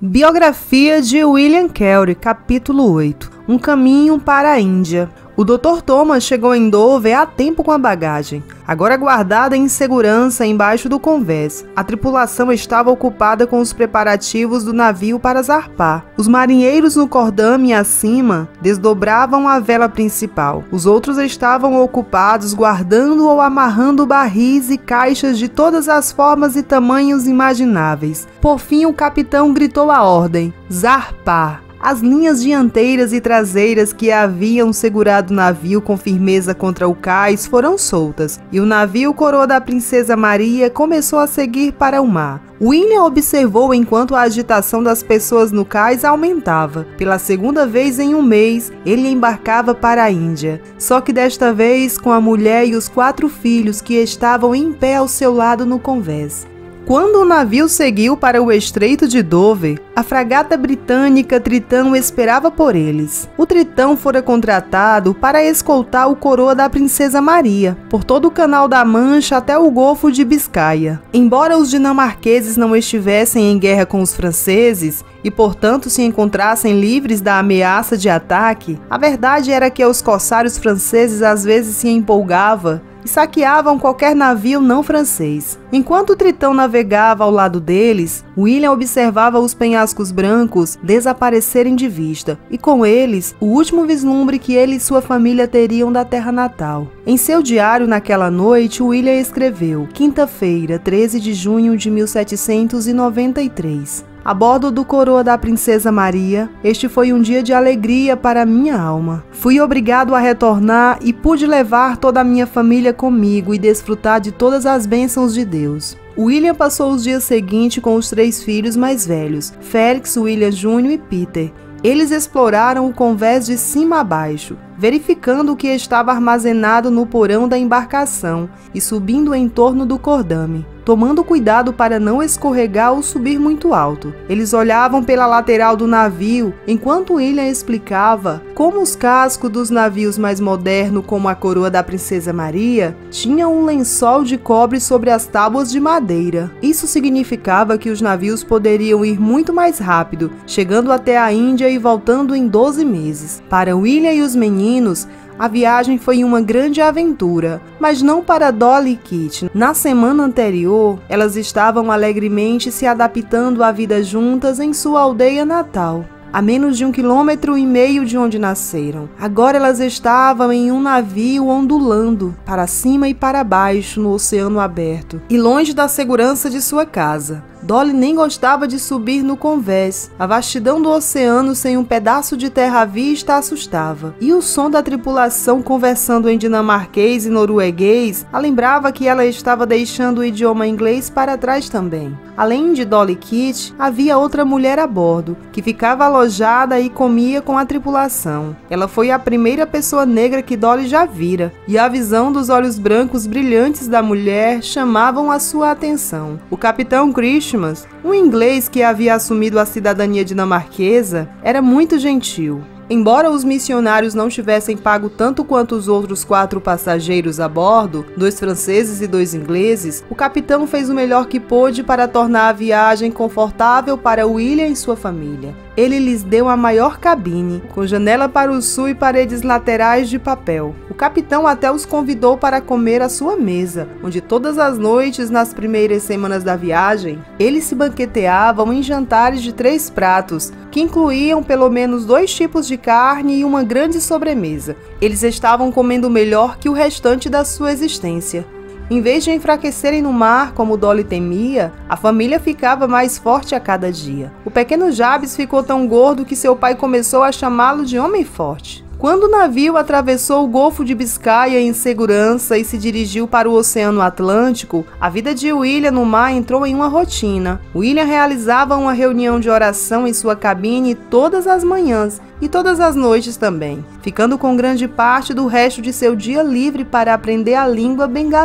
Biografia de William Carey, capítulo 8. Um caminho para a Índia. O Dr. Thomas chegou em Dover a tempo com a bagagem, agora guardada em segurança embaixo do convés. A tripulação estava ocupada com os preparativos do navio para zarpar. Os marinheiros no cordame acima desdobravam a vela principal. Os outros estavam ocupados guardando ou amarrando barris e caixas de todas as formas e tamanhos imagináveis. Por fim, o capitão gritou a ordem: zarpar! As linhas dianteiras e traseiras que haviam segurado o navio com firmeza contra o cais foram soltas, e o navio Coroa da Princesa Maria começou a seguir para o mar. William observou enquanto a agitação das pessoas no cais aumentava. Pela segunda vez em um mês, ele embarcava para a Índia, só que desta vez com a mulher e os 4 filhos que estavam em pé ao seu lado no convés. Quando o navio seguiu para o Estreito de Dover, a fragata britânica Tritão esperava por eles. O Tritão fora contratado para escoltar o Coroa da Princesa Maria por todo o Canal da Mancha até o Golfo de Biscaia. Embora os dinamarqueses não estivessem em guerra com os franceses e, portanto, se encontrassem livres da ameaça de ataque, a verdade era que os corsários franceses às vezes se empolgavam e saqueavam qualquer navio não francês. Enquanto o Tritão navegava ao lado deles, William observava os penhascos brancos desaparecerem de vista, e com eles, o último vislumbre que ele e sua família teriam da terra natal. Em seu diário naquela noite, William escreveu: quinta-feira, 13 de junho de 1793. A bordo do Coroa da Princesa Maria, este foi um dia de alegria para minha alma. Fui obrigado a retornar e pude levar toda a minha família comigo e desfrutar de todas as bênçãos de Deus. William passou os dias seguintes com os 3 filhos mais velhos, Félix, William Jr. e Peter. Eles exploraram o convés de cima a baixo, verificando o que estava armazenado no porão da embarcação e subindo em torno do cordame, tomando cuidado para não escorregar ou subir muito alto. Eles olhavam pela lateral do navio, enquanto William explicava como os cascos dos navios mais modernos, como a Coroa da Princesa Maria, tinham um lençol de cobre sobre as tábuas de madeira. Isso significava que os navios poderiam ir muito mais rápido, chegando até a Índia e voltando em 12 meses. Para William e os meninos, a viagem foi uma grande aventura, mas não para Dolly e Kit. Na semana anterior, elas estavam alegremente se adaptando à vida juntas em sua aldeia natal, a menos de 1,5 km de onde nasceram. Agora elas estavam em um navio ondulando para cima e para baixo no oceano aberto, e longe da segurança de sua casa. Dolly nem gostava de subir no convés. A vastidão do oceano sem um pedaço de terra à vista a assustava. E o som da tripulação conversando em dinamarquês e norueguês a lembrava que ela estava deixando o idioma inglês para trás também. Além de Dolly e Kit, havia outra mulher a bordo, que ficava alojada e comia com a tripulação. Ela foi a primeira pessoa negra que Dolly já vira, e a visão dos olhos brancos brilhantes da mulher chamavam a sua atenção. O capitão Christian, um inglês que havia assumido a cidadania dinamarquesa, era muito gentil. Embora os missionários não tivessem pago tanto quanto os outros 4 passageiros a bordo, 2 franceses e 2 ingleses, o capitão fez o melhor que pôde para tornar a viagem confortável para William e sua família. Ele lhes deu a maior cabine, com janela para o sul e paredes laterais de papel. O capitão até os convidou para comer à sua mesa, onde todas as noites, nas primeiras semanas da viagem, eles se banqueteavam em jantares de 3 pratos, que incluíam pelo menos 2 tipos de carne e uma grande sobremesa. Eles estavam comendo melhor que o restante da sua existência. Em vez de enfraquecerem no mar, como Dolly temia, a família ficava mais forte a cada dia. O pequeno Jabes ficou tão gordo que seu pai começou a chamá-lo de homem forte. Quando o navio atravessou o Golfo de Biscaia em segurança e se dirigiu para o Oceano Atlântico, a vida de William no mar entrou em uma rotina. William realizava uma reunião de oração em sua cabine todas as manhãs e todas as noites também, ficando com grande parte do resto de seu dia livre para aprender a língua bengali.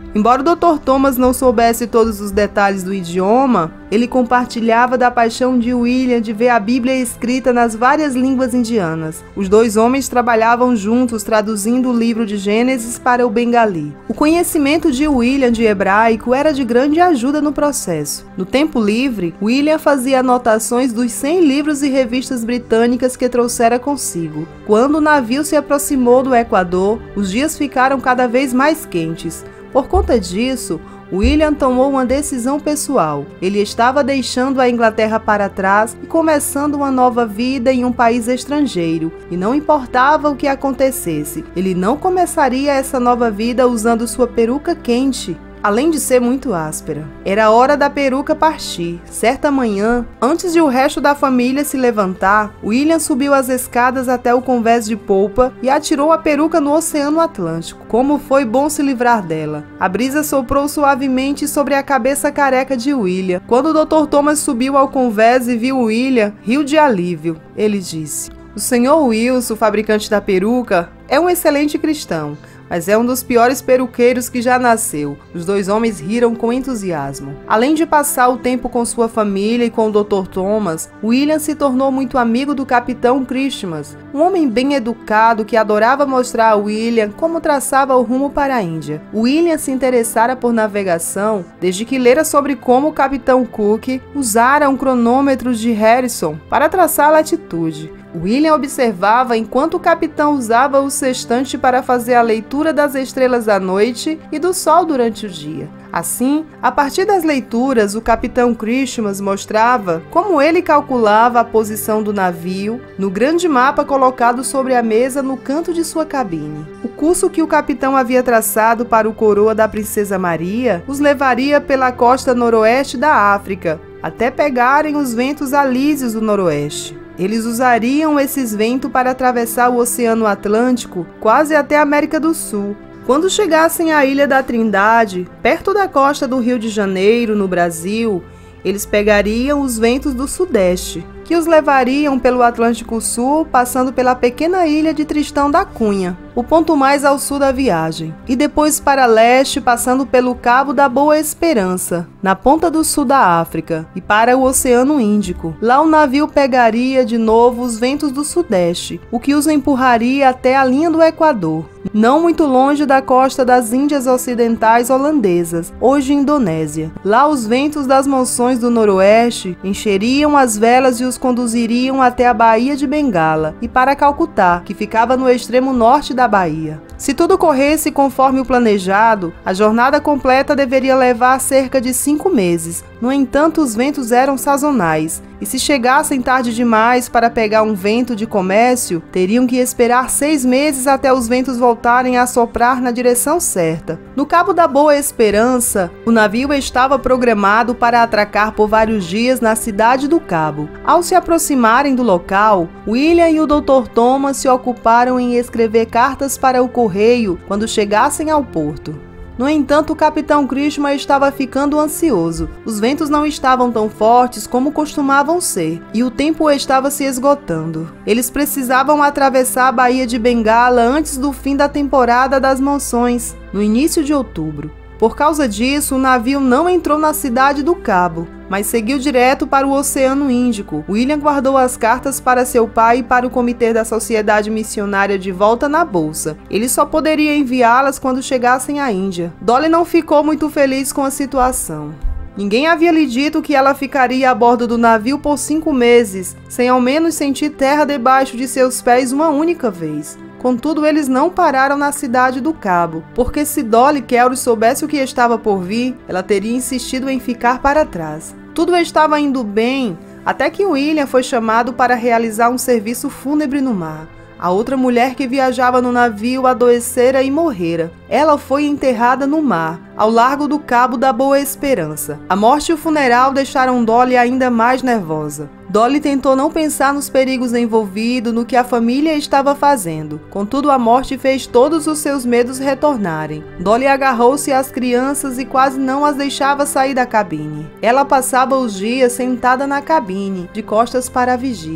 Embora o Dr. Thomas não soubesse todos os detalhes do idioma, ele compartilhava da paixão de William de ver a Bíblia escrita nas várias línguas indianas. Os dois homens trabalhavam juntos traduzindo o livro de Gênesis para o bengali. O conhecimento de William de hebraico era de grande ajuda no processo. No tempo livre, William fazia anotações dos 100 livros e revistas britânicas que trouxera consigo. Quando o navio se aproximou do Equador, os dias ficaram cada vez mais quentes. Por conta disso, William tomou uma decisão pessoal. Ele estava deixando a Inglaterra para trás e começando uma nova vida em um país estrangeiro, e não importava o que acontecesse, ele não começaria essa nova vida usando sua peruca quente, além de ser muito áspera. Era hora da peruca partir. Certa manhã, antes de o resto da família se levantar, William subiu as escadas até o convés de polpa e atirou a peruca no Oceano Atlântico. Como foi bom se livrar dela. A brisa soprou suavemente sobre a cabeça careca de William. Quando o Dr. Thomas subiu ao convés e viu William, riu de alívio. Ele disse: "O Sr. Wilson, fabricante da peruca, é um excelente cristão, mas é um dos piores peruqueiros que já nasceu." Os dois homens riram com entusiasmo. Além de passar o tempo com sua família e com o Dr. Thomas, William se tornou muito amigo do Capitão Christmas, um homem bem educado que adorava mostrar a William como traçava o rumo para a Índia. William se interessara por navegação desde que lera sobre como o Capitão Cook usara um cronômetro de Harrison para traçar a latitude. William observava enquanto o capitão usava o sextante para fazer a leitura das estrelas à noite e do sol durante o dia. Assim, a partir das leituras, o Capitão Christmas mostrava como ele calculava a posição do navio no grande mapa colocado sobre a mesa no canto de sua cabine. O curso que o capitão havia traçado para o coroa da Princesa Maria os levaria pela costa noroeste da África, até pegarem os ventos alísios do noroeste. Eles usariam esses ventos para atravessar o Oceano Atlântico quase até a América do Sul. Quando chegassem à Ilha da Trindade, perto da costa do Rio de Janeiro, no Brasil, eles pegariam os ventos do Sudeste, que os levariam pelo Atlântico Sul, passando pela pequena ilha de Tristão da Cunha, o ponto mais ao sul da viagem, e depois para leste, passando pelo Cabo da Boa Esperança, na ponta do sul da África, e para o Oceano Índico. Lá o navio pegaria de novo os ventos do Sudeste, o que os empurraria até a linha do Equador, não muito longe da costa das Índias Ocidentais holandesas, hoje Indonésia. Lá os ventos das monções do Noroeste encheriam as velas e os conduziriam até a Baía de Bengala e para Calcutá, que ficava no extremo norte da Bahia. Se tudo corresse conforme o planejado, a jornada completa deveria levar cerca de 5 meses. No entanto, os ventos eram sazonais, e se chegassem tarde demais para pegar um vento de comércio, teriam que esperar 6 meses até os ventos voltarem a soprar na direção certa. No Cabo da Boa Esperança, o navio estava programado para atracar por vários dias na cidade do Cabo. Ao se aproximarem do local, William e o Dr. Thomas se ocuparam em escrever cartas para o correio quando chegassem ao porto. No entanto, o Capitão Christmas estava ficando ansioso. Os ventos não estavam tão fortes como costumavam ser, e o tempo estava se esgotando. Eles precisavam atravessar a Baía de Bengala antes do fim da temporada das monções, no início de outubro. Por causa disso, o navio não entrou na cidade do Cabo, mas seguiu direto para o Oceano Índico. William guardou as cartas para seu pai e para o comitê da Sociedade Missionária de volta na bolsa. Ele só poderia enviá-las quando chegassem à Índia. Dolly não ficou muito feliz com a situação. Ninguém havia lhe dito que ela ficaria a bordo do navio por 5 meses, sem ao menos sentir terra debaixo de seus pés uma única vez. Contudo, eles não pararam na cidade do Cabo, porque se Dolly Kelly soubesse o que estava por vir, ela teria insistido em ficar para trás. Tudo estava indo bem, até que William foi chamado para realizar um serviço fúnebre no mar. A outra mulher que viajava no navio adoecera e morrera. Ela foi enterrada no mar, ao largo do Cabo da Boa Esperança. A morte e o funeral deixaram Dolly ainda mais nervosa. Dolly tentou não pensar nos perigos envolvidos, no que a família estava fazendo. Contudo, a morte fez todos os seus medos retornarem. Dolly agarrou-se às crianças e quase não as deixava sair da cabine. Ela passava os dias sentada na cabine, de costas para a vigia.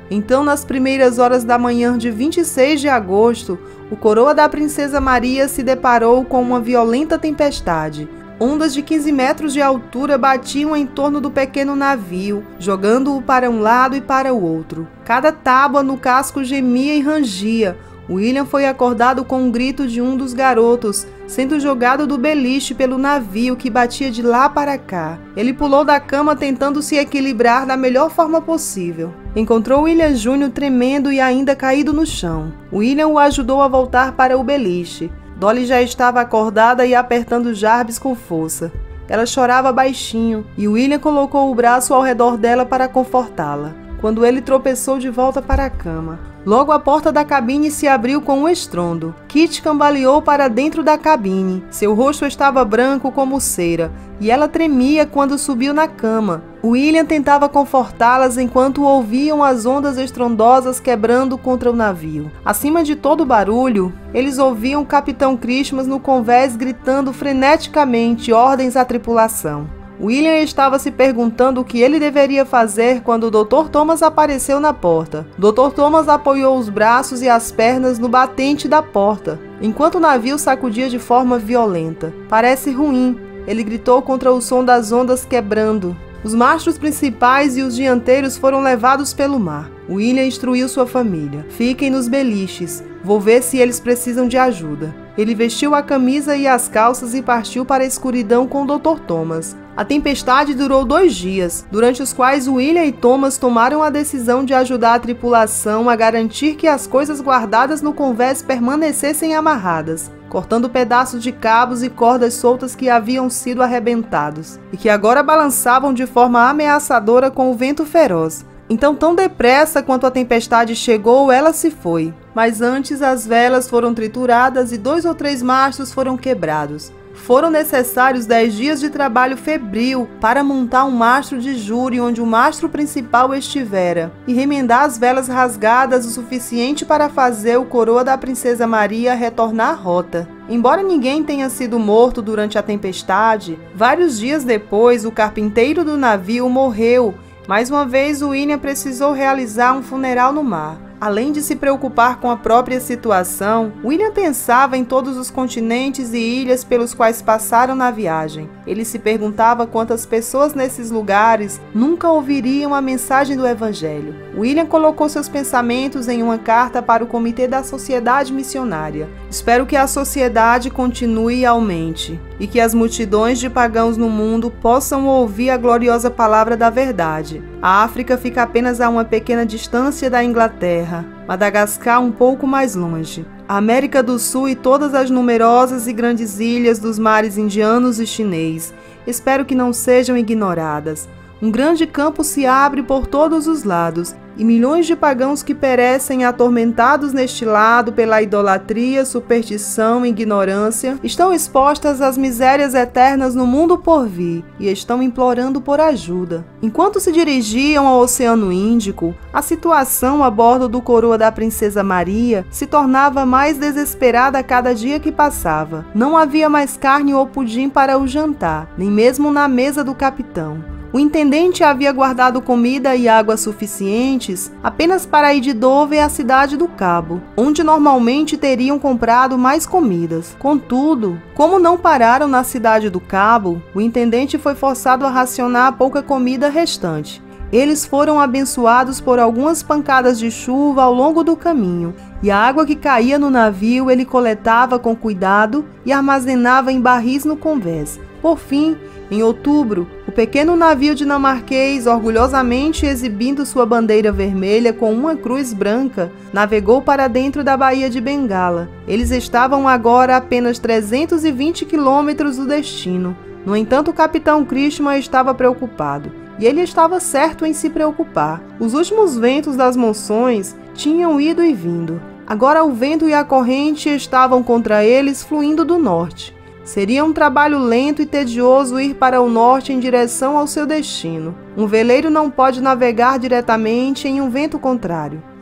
Então, nas primeiras horas da manhã de 26 de agosto, o coroa da Princesa Maria se deparou com uma violenta tempestade. Ondas de 15 metros de altura batiam em torno do pequeno navio, jogando-o para um lado e para o outro. Cada tábua no casco gemia e rangia. William foi acordado com um grito de um dos garotos, sendo jogado do beliche pelo navio que batia de lá para cá. Ele pulou da cama tentando se equilibrar da melhor forma possível. Encontrou William Jr. tremendo e ainda caído no chão. William o ajudou a voltar para o beliche. Dolly já estava acordada e apertando Jarvis com força. Ela chorava baixinho e William colocou o braço ao redor dela para confortá-la, quando ele tropeçou de volta para a cama. Logo a porta da cabine se abriu com um estrondo. Kit cambaleou para dentro da cabine. Seu rosto estava branco como cera e ela tremia quando subiu na cama. William tentava confortá-las enquanto ouviam as ondas estrondosas quebrando contra o navio. Acima de todo o barulho, eles ouviam o Capitão Christmas no convés gritando freneticamente ordens à tripulação. William estava se perguntando o que ele deveria fazer quando o Dr. Thomas apareceu na porta. Dr. Thomas apoiou os braços e as pernas no batente da porta, enquanto o navio sacudia de forma violenta. "Parece ruim", ele gritou contra o som das ondas quebrando. Os mastros principais e os dianteiros foram levados pelo mar. William instruiu sua família: "Fiquem nos beliches, vou ver se eles precisam de ajuda." Ele vestiu a camisa e as calças e partiu para a escuridão com o Dr. Thomas. A tempestade durou 2 dias, durante os quais William e Thomas tomaram a decisão de ajudar a tripulação a garantir que as coisas guardadas no convés permanecessem amarradas, cortando pedaços de cabos e cordas soltas que haviam sido arrebentados, e que agora balançavam de forma ameaçadora com o vento feroz. Então, tão depressa quanto a tempestade chegou, ela se foi. Mas antes, as velas foram trituradas e 2 ou 3 mastros foram quebrados. Foram necessários 10 dias de trabalho febril para montar um mastro de júri onde o mastro principal estivera e remendar as velas rasgadas o suficiente para fazer o coroa da Princesa Maria retornar à rota. Embora ninguém tenha sido morto durante a tempestade, vários dias depois o carpinteiro do navio morreu. Mais uma vez, William precisou realizar um funeral no mar. Além de se preocupar com a própria situação, William pensava em todos os continentes e ilhas pelos quais passaram na viagem. Ele se perguntava quantas pessoas nesses lugares nunca ouviriam a mensagem do Evangelho. William colocou seus pensamentos em uma carta para o Comitê da Sociedade Missionária. "Espero que a sociedade continue e aumente, e que as multidões de pagãos no mundo possam ouvir a gloriosa palavra da verdade. A África fica apenas a uma pequena distância da Inglaterra, Madagascar um pouco mais longe. A América do Sul e todas as numerosas e grandes ilhas dos mares indianos e chinês. Espero que não sejam ignoradas. Um grande campo se abre por todos os lados, e milhões de pagãos que perecem atormentados neste lado pela idolatria, superstição e ignorância, estão expostas às misérias eternas no mundo por vir e estão implorando por ajuda." Enquanto se dirigiam ao Oceano Índico, a situação a bordo do coroa da Princesa Maria se tornava mais desesperada a cada dia que passava. Não havia mais carne ou pudim para o jantar, nem mesmo na mesa do capitão. O intendente havia guardado comida e água suficientes apenas para ir de Dover à cidade do Cabo, onde normalmente teriam comprado mais comidas. Contudo, como não pararam na cidade do Cabo, o intendente foi forçado a racionar a pouca comida restante. Eles foram abençoados por algumas pancadas de chuva ao longo do caminho, e a água que caía no navio ele coletava com cuidado e armazenava em barris no convés. Por fim, em outubro, o pequeno navio dinamarquês, orgulhosamente exibindo sua bandeira vermelha com uma cruz branca, navegou para dentro da Baía de Bengala. Eles estavam agora a apenas 320 quilômetros do destino. No entanto, o capitão Christmas estava preocupado. E ele estava certo em se preocupar. Os últimos ventos das monções tinham ido e vindo. Agora o vento e a corrente estavam contra eles, fluindo do norte. Seria um trabalho lento e tedioso ir para o norte em direção ao seu destino. Um veleiro não pode navegar diretamente em um vento contrário.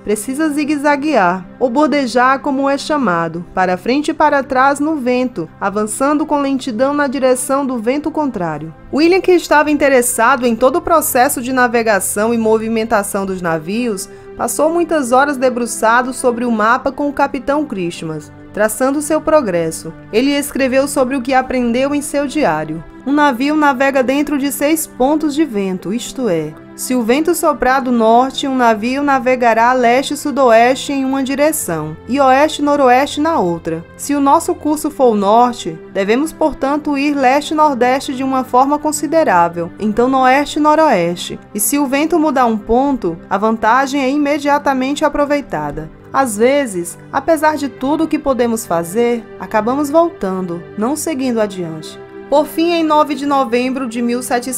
precisa zigue-zaguear, ou bordejar como é chamado, para frente e para trás no vento, avançando com lentidão na direção do vento contrário. William, que estava interessado em todo o processo de navegação e movimentação dos navios, passou muitas horas debruçado sobre o mapa com o capitão Christmas, traçando seu progresso. Ele escreveu sobre o que aprendeu em seu diário. Um navio navega dentro de 6 pontos de vento, isto é, se o vento soprar do norte, um navio navegará leste-sudoeste em uma direção e oeste-noroeste na outra. Se o nosso curso for o norte, devemos, portanto, ir leste-nordeste de uma forma considerável, então oeste-noroeste. E se o vento mudar um ponto, a vantagem é imediatamente aproveitada. Às vezes, apesar de tudo o que podemos fazer, acabamos voltando, não seguindo adiante. Por fim, em 9 de novembro de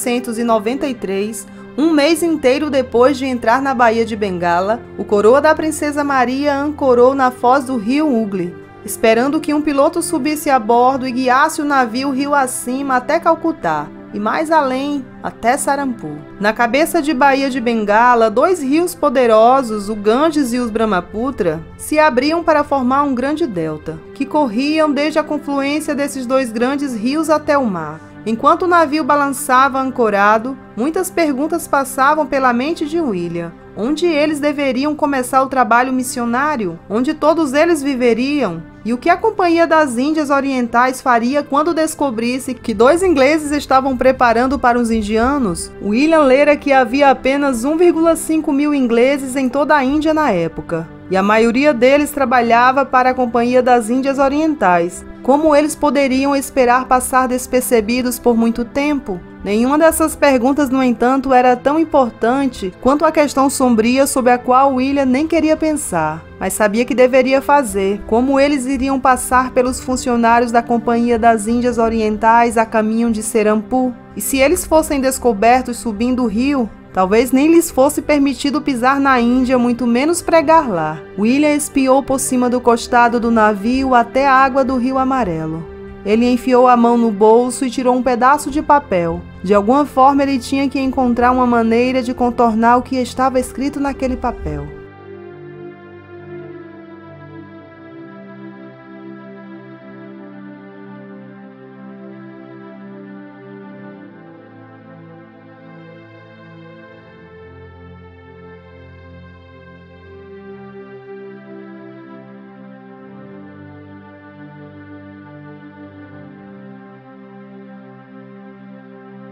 1793, um mês inteiro depois de entrar na Baía de Bengala, o coroa da Princesa Maria ancorou na foz do rio Hooghly, esperando que um piloto subisse a bordo e guiasse o navio rio acima até Calcutá, e mais além, até Sarampu. Na cabeça de Baía de Bengala, 2 rios poderosos, o Ganges e os Brahmaputra, se abriam para formar um grande delta, que corriam desde a confluência desses 2 grandes rios até o mar. Enquanto o navio balançava ancorado, muitas perguntas passavam pela mente de William. Onde eles deveriam começar o trabalho missionário? Onde todos eles viveriam? E o que a Companhia das Índias Orientais faria quando descobrisse que 2 ingleses estavam preparando para os indianos? William lera que havia apenas 1,5 mil ingleses em toda a Índia na época, e a maioria deles trabalhava para a Companhia das Índias Orientais. Como eles poderiam esperar passar despercebidos por muito tempo? Nenhuma dessas perguntas, no entanto, era tão importante quanto a questão sombria sobre a qual William nem queria pensar, mas sabia que deveria fazer: como eles iriam passar pelos funcionários da Companhia das Índias Orientais a caminho de Serampu? E se eles fossem descobertos subindo o rio, talvez nem lhes fosse permitido pisar na Índia, muito menos pregar lá. William espiou por cima do costado do navio até a água do Rio Amarelo. Ele enfiou a mão no bolso e tirou um pedaço de papel. De alguma forma ele tinha que encontrar uma maneira de contornar o que estava escrito naquele papel.